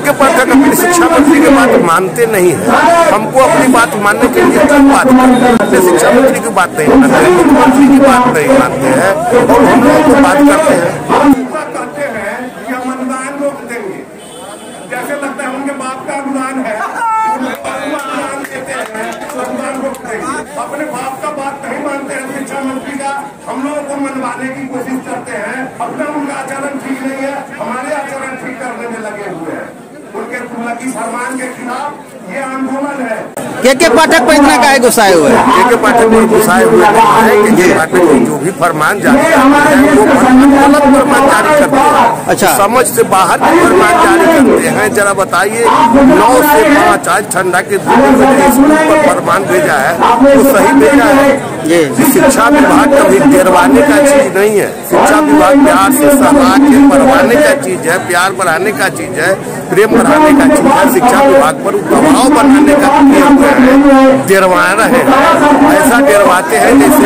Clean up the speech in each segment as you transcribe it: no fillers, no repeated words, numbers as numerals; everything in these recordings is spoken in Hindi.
के पाठक अपनी शिक्षा मंत्री की बात मानते नहीं है। हमको अपनी बात मानने के लिए क्यों बात करते हैं? अपने शिक्षा मंत्री की बात नहीं मानते, मुख्यमंत्री की बात नहीं मानते हैं और हम लोग तो बात करते हैं। कहते हैं कि हम अनुदान रोक देंगे, जैसे लगता है उनके बाप का अनुदान है, अनुदान देते हैं, अनुदान रोक देंगे। अपने बाप का बात नहीं मानते हैं शिक्षा मंत्री का, हम लोगों को मनवाने की कोशिश करते हैं। अपना उनका आचरण ठीक नहीं है, हमारे आचरण ठीक करने में लगे हुए हैं। उनके तुगलकी फरमान के खिलाफ ये आंदोलन है। के पाठक पर इतना काहे गुस्साए हुए हैं? के पाठक पर गुस्साए हुए हैं कि पाठक जो भी फरमान जारी करते हैं वो गलत फरमान जारी करते हैं। अच्छा, समझ से बाहर फरमान जारी करते हैं। जरा बताइए, 9 से 5 आज ठंडा के स्कूल पर फरमान भेजा है वो सही भेजा है? ये शिक्षा विभाग कभी डरवाने का चीज नहीं है। शिक्षा विभाग प्यार से सलाह के बढ़वाने का चीज है, प्यार बढ़ाने का चीज है, प्रेम बढ़ाने का चीज है। शिक्षा विभाग पर दबाव बनाने का डरवा रहे हैं। ऐसा डरवाते हैं जैसे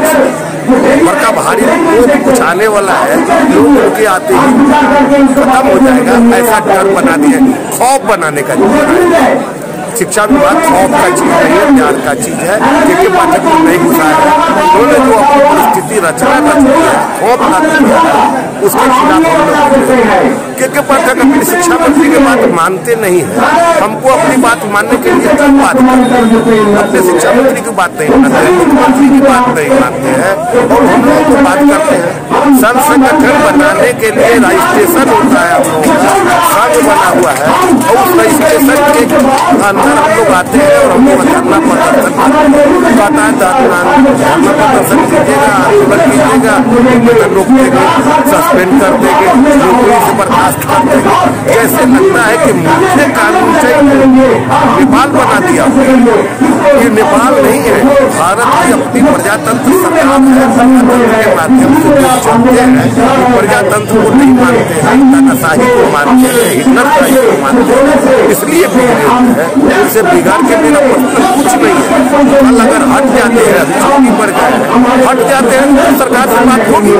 बड़का भारी कुछ आने वाला है, लोग उनके आते ही खत्म हो जाएगा, ऐसा डर बना दिया। खौफ बनाने का चीज शिक्षा विभाग खौफ का चीज नहीं है, प्यार का चीज है। के पाठक को नहीं घुसाया है, उन्होंने जो अपनी परिस्थिति रचना रची है, खौफ ना दिया है, उसके खिलाफ हम लोग के पाठक अपनी शिक्षा मंत्री की बात मानते नहीं है। हमको अपनी बात मानने के लिए क्यों बात करते हैं? अपने शिक्षा मंत्री की बात नहीं मानते, मुख्यमंत्री की बात नहीं मानते हैं और हम लोग तो बात करते हैं। संघ संगठन बनाने के लिए रजिस्ट्रेशन होता है, हम लोगों का संघ बना हुआ है और उस रजिस्ट्रेशन के अंदर हम लोग आते हैं और हमको धरना प्रदर्शन कहता है, धरना प्रदर्शन कीजिएगा, आंदोलन कीजिएगा, रोक देंगे, सस्पेंड कर देंगे, नौकरी से बर्खास्त कर देंगे। जैसे लगता है कि मुझे कानून चाहिए, नेपाल बना दिया। ये नेपाल नहीं है, भारत की अपनी प्रजातंत्र सरकार है। प्रजातंत्र के माध्यम से जो चलते हैं प्रजातंत्र को नहीं मानते हैं, तानाशाही को मानते हैं, हिटलरशाही को मानते हैं, इसलिए है। इससे बिगाड़ के मेरा मतलब कुछ नहीं है। कल अगर हट जाते हैं, छुट्टी पड़ गए, हट जाते हैं तो सरकार से बात होगी,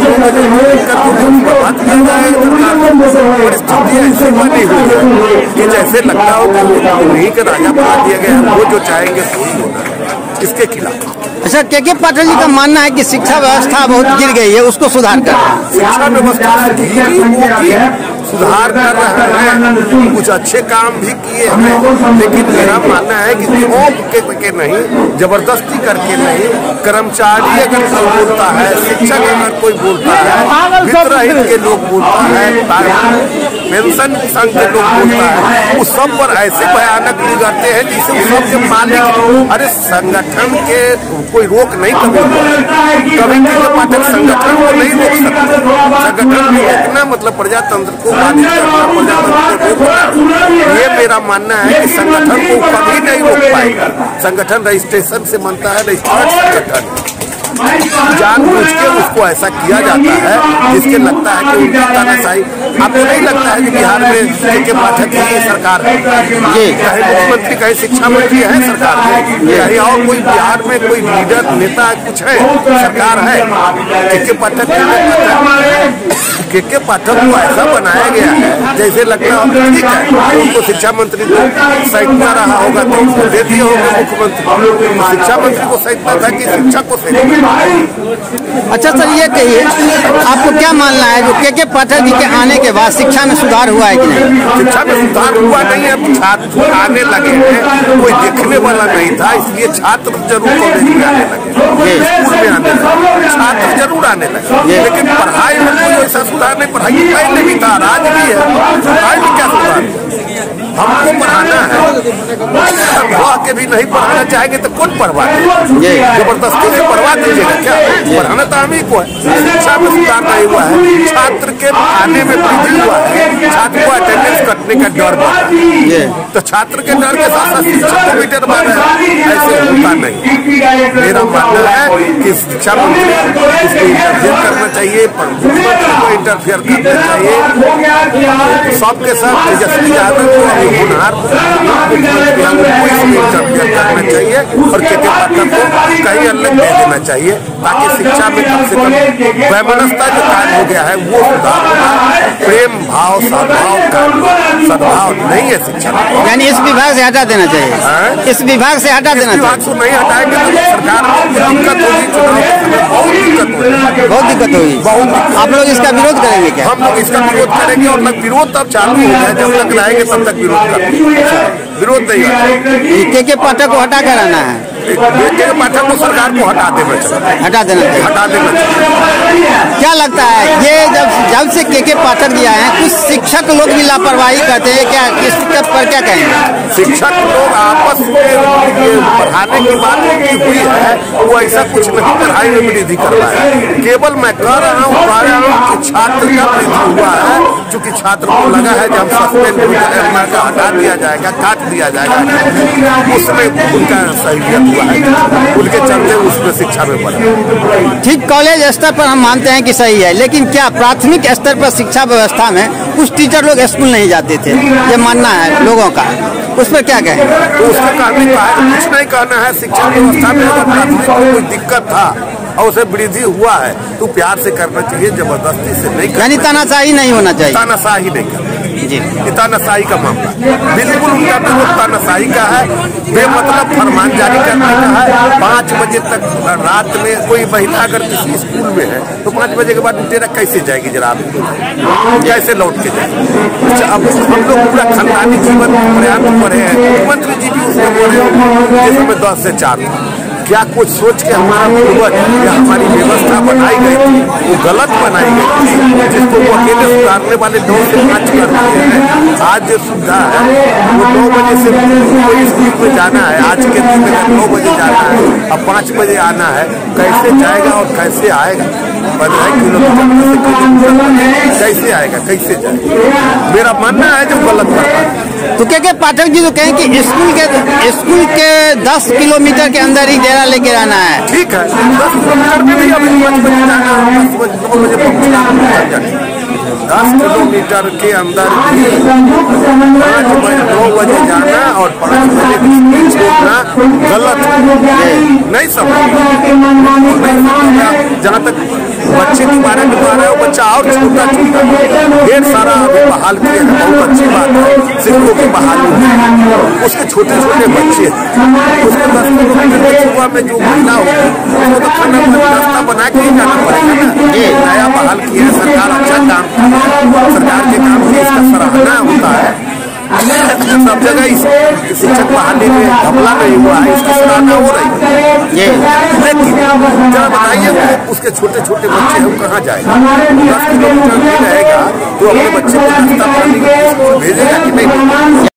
बात किया जाएगा। परिस्थिति ऐसी बनी हुई है कि जैसे लगता हो कि उन्हीं के राजा बना दिया गया है, वो जो चाहेंगे वही होगा। इसके खिलाफ अच्छा, के पाठक जी का मानना है कि शिक्षा व्यवस्था बहुत गिर गई है, उसको सुधार कर। शिक्षा व्यवस्था सुधार कर रहे हैं, कुछ अच्छे काम भी किए हैं, लेकिन मेरा मानना है कि खौफ के नहीं, जबरदस्ती करके नहीं। कर्मचारी अगर कोई बोलता है, शिक्षक अगर कोई बोलता है, हितरहित के लोग बोलता है, पेंशन संघ के लोग बोलता है, उस सब पर ऐसे भयानक बिगड़ते हैं जिसे सबके मालिक। अरे संगठन के कोई रोक नहीं कभी के पाठक संगठन को नहीं रोक सकते। संगठन को रोकना मतलब प्रजातंत्र को बाधित करना, प्रजातंत्र को रोकना। ये मेरा मानना है कि संगठन को कभी नहीं रोक पाएगा। संगठन रजिस्ट्रेशन से बनता है, रजिस्टर्ड संगठन जानबूझ के उसको ऐसा किया जाता है जिसके लगता है कि उनकी तानाशाही। आपको नहीं लगता है कि बिहार में के पाठक की सरकार है, चाहे मुख्यमंत्री कहे शिक्षा मंत्री है सरकार में, चाहे और कोई बिहार में कोई लीडर नेता कुछ है, सरकार है। के पाठक के पाठक को ऐसा बनाया गया है जैसे लगता है ठीक है, उनको शिक्षा मंत्री को सैंता रहा होगा तो उसको दे दिए होंगे मुख्यमंत्री। शिक्षा मंत्री को सैंता था कि शिक्षा को सैंता। अच्छा सर, ये कहिए आपको क्या मानना है जो के पाठक जी के आने के बाद शिक्षा में सुधार हुआ है कि नहीं? शिक्षा में सुधार हुआ नहीं है, छात्र आने लगे हैं, कोई देखने वाला नहीं था, इसलिए छात्र जरूर कॉलेज में आने लगे, स्कूल में आने लगे, छात्र जरूर आने लगे, लेकिन पढ़ाई में कोई ऐसा सुधार नहीं। पढ़ाई पहले भी था, आज भी है, पढ़ाई में क्या सुधार? हमको पढ़ाना है, पढ़ा के भी नहीं पढ़ाना चाहेंगे तो कौन पढ़वाए? जबरदस्ती से पढ़वा दीजिएगा क्या? पढ़ाना तो हम ही को है। शिक्षा में सुधार नहीं हुआ है, छात्र के आने में वृद्धि हुआ है, छात्र को अटेंडेंस कटने का डर बढ़ा है, तो छात्र के डर के साथ साथ शिक्षक को भी डर बढ़ रहा है। ऐसे होता नहीं। मेरा मानना है कि शिक्षा मंत्री इसको इंटरफेयर करना चाहिए, मुख्यमंत्री को इंटरफेयर करना चाहिए। सबके साथ तेजस्वी यादव को होनहार में इंटरफेयर करना चाहिए और के पाठक को कहीं अलग दे देना चाहिए, ताकि शिक्षा में कम से कम वैमनस्यता जो कायम हो गया है वो सुधार होगा। प्रेम भाव, सद्भाव नहीं है शिक्षा में। यानी इस विभाग से हटा देना चाहिए। इस विभाग से हटा देना चाहिए। विभाग को नहीं हटाएंगे तो सरकार में दिक्कत होगी, चुनाव के समय बहुत दिक्कत होगी। आप लोग इसका विरोध करेंगे क्या? हम लोग इसका विरोध करेंगे और विरोध तब चालू हो गया, जब तक रहेंगे तब तक विरोध करेंगे। विरोध नहीं है। के पाठक को हटा कर आना है। के पाठक को सरकार को हटा देना चाहिए। हटा देना चाहिए। क्या लगता है ये जब से के पाठक दिया है, कुछ शिक्षक लोग भी लापरवाही करते हैं क्या? इस पर क्या कहेंगे? शिक्षक लोग आपस में पढ़ाने की बात हुई है, वो ऐसा कुछ नहीं पढ़ाई में वृद्धि कर रहा है। केवल मैं कह रहा हूँ कि छात्र का वृद्धि हुआ है, चूंकि छात्र को लगा है जब सस्पेंड का हटा दिया जाएगा, काट दिया जाएगा, उसमें उनका सहूलियत हुआ है, उनके चलते उसमें शिक्षा में बढ़ा। ठीक, कॉलेज स्तर पर हम मानते हैं कि सही है, लेकिन क्या प्राथमिक स्तर पर शिक्षा व्यवस्था में कुछ टीचर लोग स्कूल नहीं जाते थे, ये मानना है लोगों का, उस पर क्या कहें? तो उसका कहने का कुछ नहीं कहना है। शिक्षा व्यवस्था में अगर प्राथमिक में कोई दिक्कत था और उसे वृद्धि हुआ है तो प्यार से करना चाहिए, जबरदस्ती से नहीं। यानी तानाशाही नहीं होना चाहिए। तानाशाही नहीं करना जी, तानाशाही का मामला बिल्कुल उनका विरोध तानाशाही का है, बेमतलब फरमान जारी करने का है। 5 बजे तक रात में कोई महिला अगर किसी स्कूल में है तो 5 बजे के बाद तेरा कैसे जाएगी जरा, आप कैसे लौट के जाएगी? अब हम लोग पूरा खानदानी जीवन प्रयास पढ़े हैं, मुख्यमंत्री जी भी उसमें बोले जिस समय 10 से 4 था। क्या कुछ सोच के हमारा पूर्वज या हमारी व्यवस्था बनाई गई थी वो गलत बनाई गई थी, जिसको वो अकेले सुधारने वाले 9 से 5 कर दिए हैं। आज जो सुविधा है वो 9 बजे से कोई स्कूल में जाना है, आज के दिन में 9 बजे जाना है, अब 5 बजे आना है, कैसे जाएगा और कैसे आएगा? 15 किलोमीटर कैसे आएगा, कैसे जाएगा? मेरा मानना है जो गलत कर रहा है। तो के पाठक जी तो कहें कि स्कूल के 10 किलोमीटर के अंदर ही डेरा लेके रहना है। ठीक है, 10 किलोमीटर में भी अभी 5 बजे जाना है, 9 बजे पहुँचना है। 10 किलोमीटर के अंदर 5 बजे 9 बजे जाना और 5 बजे छोड़ना गलत नहीं समझ। जहाँ तक बच्चे के बारे में कह रहे हो, बच्चा और छोटा ढेर सारा अभी बहाल किए हैं, बहुत अच्छी बात है। शिक्षकों की बहाली उसके छोटे छोटे बच्चे, उसको 10 किलोमीटर के सुबह में जो महिला होगी उसको तो खाना रास्ता बना के ही जाना पड़ेगा ना। ये नया बहाल किया है सरकार, अच्छा काम, सरकार के काम की इसका सराहना होता है। सब जगह इस शिक्षक बहाली में घपला नहीं हुआ है, इसकी सराहना हो रही है। लेकिन जरा बताइए उसके छोटे छोटे बच्चे हम कहाँ जाएगा? 10 किलोमीटर में रहेगा तो अपने बच्चे को नाश्ता पानी भेजेगा कि नहीं?